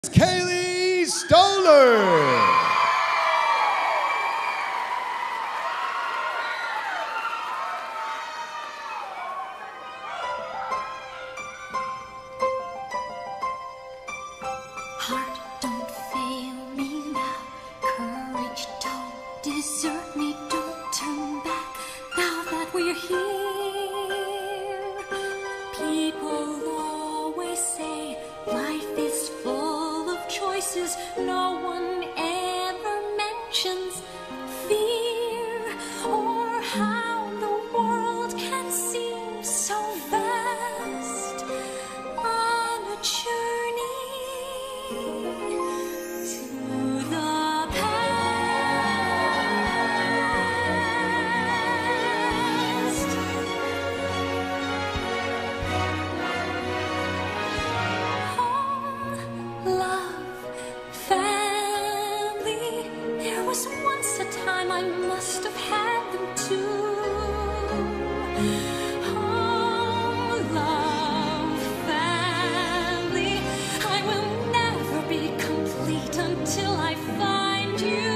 Kayleigh Stoller. Heart, don't fail me now. Courage, don't desert me. Don't turn back now that we're here. People always say life is full of choices. No one ever mentions fear or how the world can seem so vast on a journey to the past. Home, love, family. There was once a time I must have had them too. Home, love, family. I will never be complete until I find you.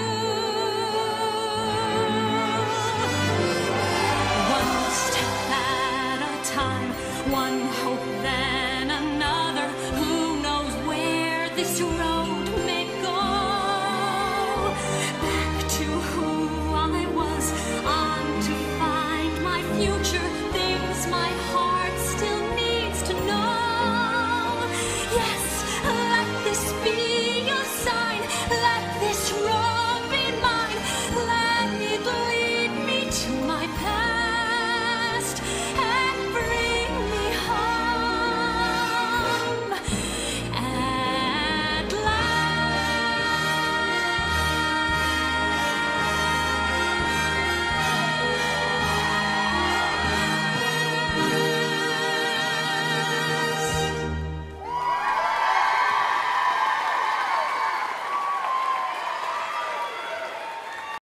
One step at a time, one hope then another. Who knows where this road